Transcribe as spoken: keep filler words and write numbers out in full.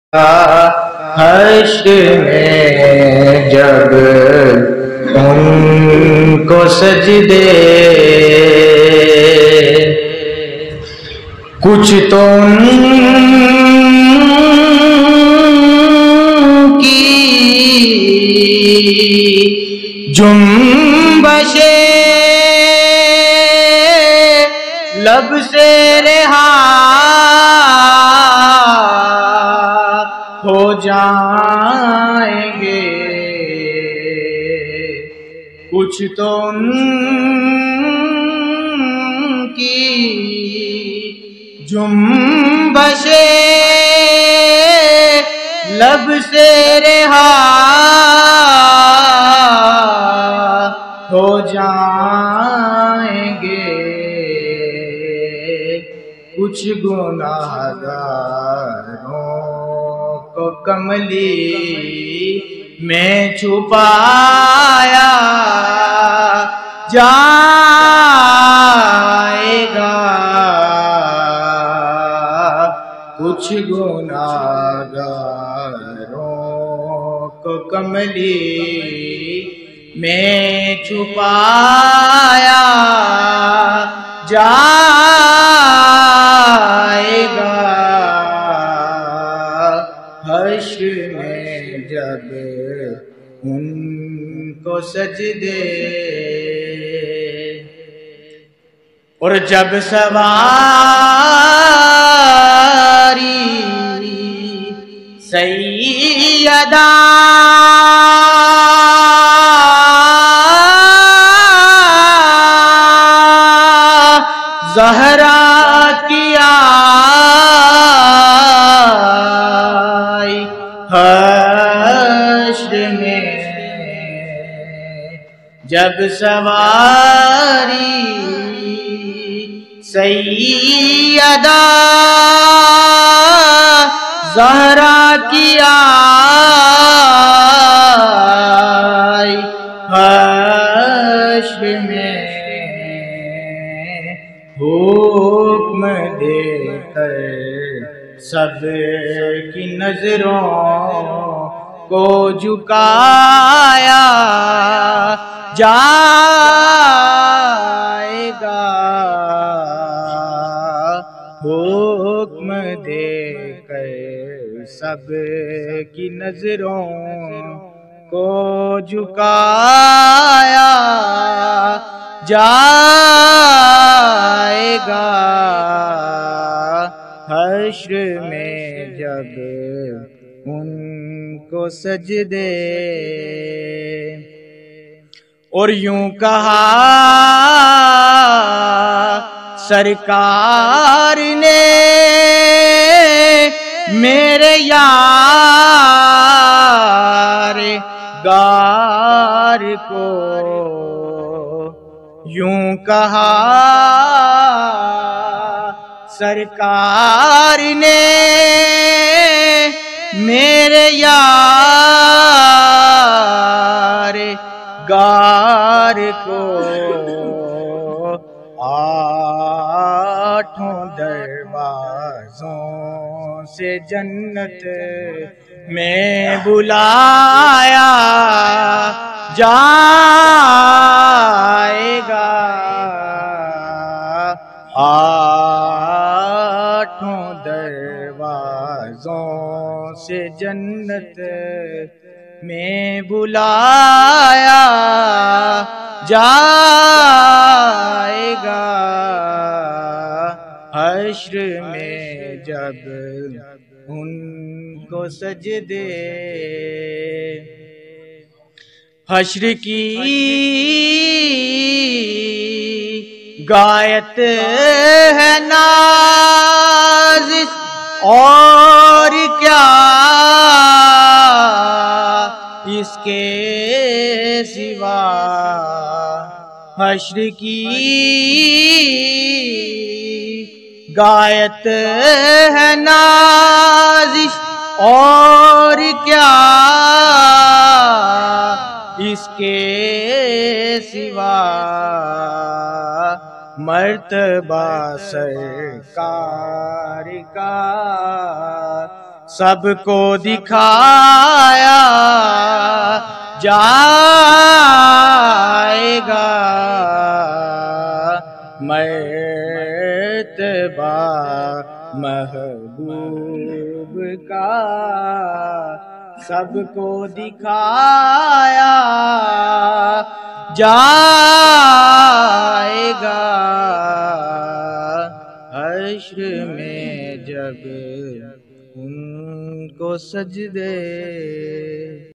حشر میں جب ان کو سجدے کچھ تو ان کی جنبشیں لب سے رہا ہو جائیں گے، کچھ تو ان کی جنبشیں لب سے رہا ہو جائیں گے، کچھ گناہگاروں کو کملی میں چھپایا جائے گا، کچھ گناہگاروں کو کملی میں چھپایا جائے گا، حشر میں جب ان کو سجدے اور جب سواری سیدہ زہرا کی آئی حشر میں، جب سواری سیدہ زہرا کی آئی حشر میں، حکم دے کر سب کی نظروں کو جھکایا جائے گا، حکم دے کر سب کی نظروں کو جھکایا جائے گا، حشر میں جب ان کو سجدے اور یوں کہا سرکار نے میرے یار غار کو، یوں کہا سرکار نے میرے یار غار کو، آٹھوں دروازوں سے جنت میں بلایا جائے گا، آٹھوں دروازوں سے جنت میں بلایا جائے گا، حشر میں جب ان کو سجدے حشر کی غایت ہے نازش اور کیا اس کے سوا، حشر کی غایت ہے نازش اور کیا اس کے سوا، مرتبہ سرکار کا سب کو دکھایا جائے گا مرتبہ محبوب کا، سب کو دکھایا جائے گا حشر میں جب ان کو سجدے